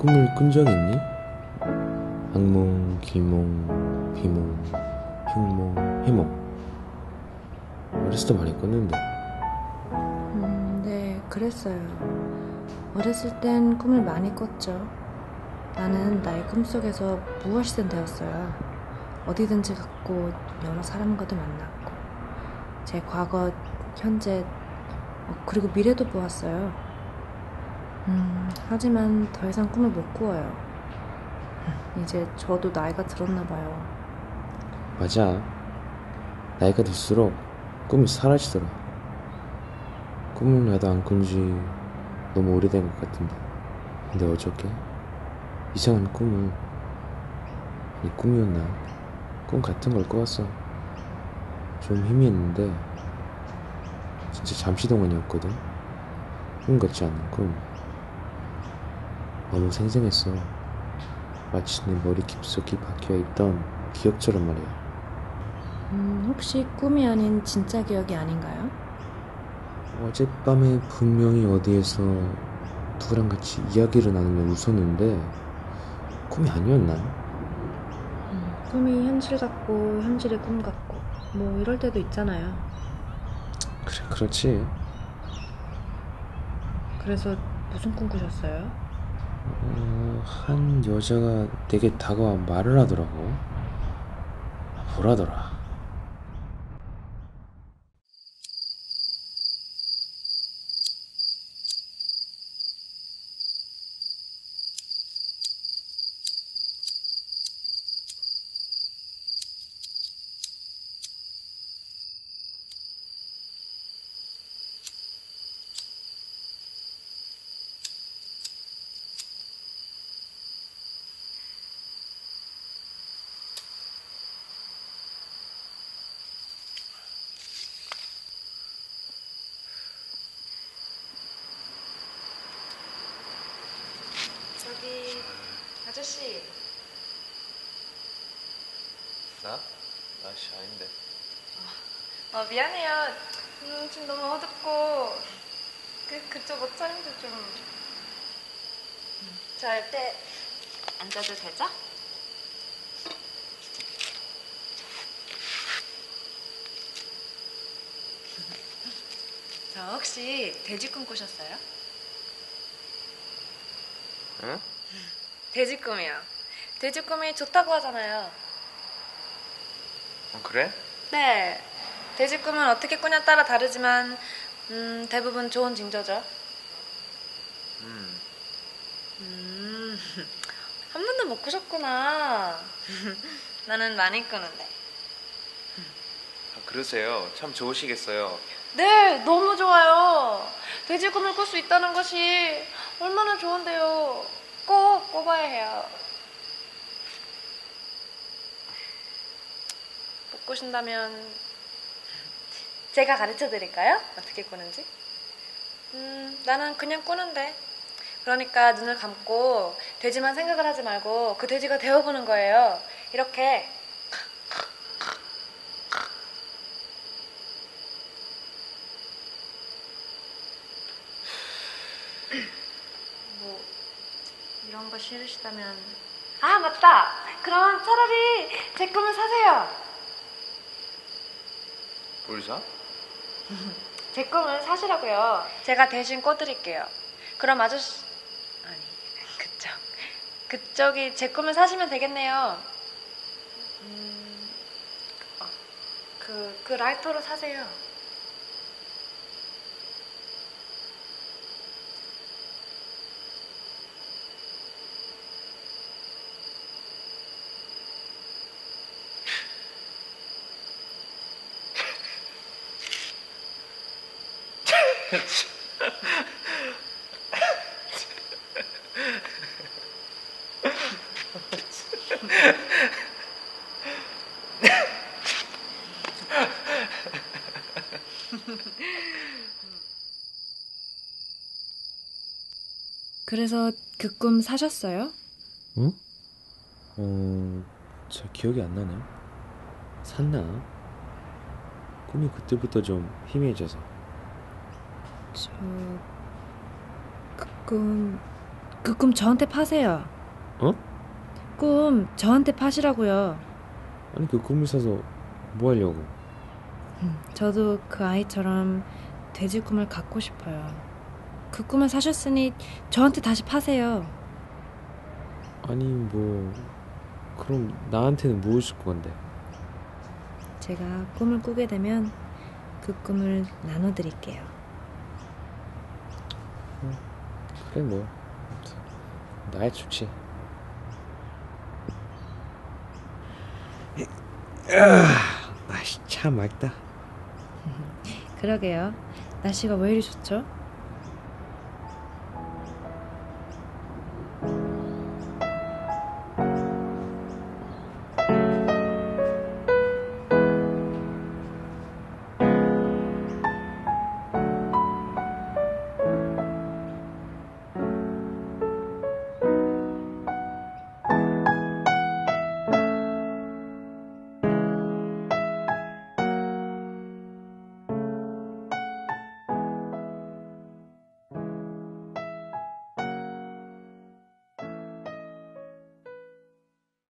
꿈을 꾼 적 있니? 악몽, 기몽, 비몽, 흉몽, 해몽. 어렸을 때 많이 꿨는데. 네, 그랬어요. 어렸을 땐 꿈을 많이 꿨죠. 나는 나의 꿈속에서 무엇이든 되었어요. 어디든지 갔고 여러 사람과도 만났고 제 과거, 현재, 그리고 미래도 보았어요. 하지만 더 이상 꿈을 못 꾸어요. 이제 저도 나이가 들었나 봐요. 맞아. 나이가 들수록 꿈이 사라지더라. 꿈을 나도 안 꾼 지 너무 오래된 것 같은데. 근데 어저께 이상한 꿈을, 아니 꿈이었나? 꿈 같은 걸 꿔왔어. 좀 희미했는데 진짜 잠시 동안이었거든. 꿈 같지 않은 꿈. 너무 생생했어. 마치 내 머리 깊숙이 박혀있던 기억처럼 말이야. 혹시 꿈이 아닌 진짜 기억이 아닌가요? 어젯밤에 분명히 어디에서 누구랑 같이 이야기를 나누며 웃었는데 꿈이 아니었나? 꿈이 현실 같고 현실이 꿈 같고 뭐 이럴 때도 있잖아요. 그래, 그렇지. 그래서 무슨 꿈 꾸셨어요? 한 여자가 내게 다가와 말을 하더라고. 뭐라더라. 저기 아저씨. 나? 아씨 아닌데. 미안해요. 지금 너무 어둡고 그쪽 옷차림도 좀. 저 옆에 앉아도 되죠? 저 혹시 돼지 꿈 꾸셨어요? 응? 돼지 꿈이요. 돼지 꿈이 좋다고 하잖아요. 그래? 네. 돼지 꿈은 어떻게 꾸냐에 따라 다르지만 대부분 좋은 징조죠. 한 번도 못 꾸셨구나. 나는 많이 꾸는데. 그러세요. 참 좋으시겠어요. 네, 너무 좋아요. 돼지 꿈을 꿀 수 있다는 것이 얼마나 좋은데요. 꼭 꿔봐야 해요. 못 꾸신다면 제가 가르쳐 드릴까요? 어떻게 꾸는지? 나는 그냥 꾸는데. 그러니까 눈을 감고 돼지만 생각을 하지 말고 그 돼지가 되어보는 거예요. 이렇게. 뭐 이런 거 싫으시다면. 아, 맞다. 그럼 차라리 제 꿈을 사세요. 뭘 사? 제 꿈을 사시라고요. 제가 대신 꿔드릴게요. 그럼 아저씨, 아니, 그쪽이 제 꿈을 사시면 되겠네요. 그 라이터로 사세요. 그래서 그 꿈 사셨어요? 응? 잘 기억이 안 나네. 샀나? 꿈이 그때부터 좀 희미해져서. 그 꿈 그 꿈 저한테 파세요. 어? 꿈 저한테 파시라고요. 아니 그 꿈을 사서 뭐 하려고? 저도 그 아이처럼 돼지 꿈을 갖고 싶어요. 그 꿈을 사셨으니 저한테 다시 파세요. 아니 뭐 그럼 나한테는 무엇일 건데? 제가 꿈을 꾸게 되면 그 꿈을 나눠드릴게요. 그래 뭐 나야 좋지. 아씨 참 맑다. 그러게요. 날씨가 왜 이리 좋죠?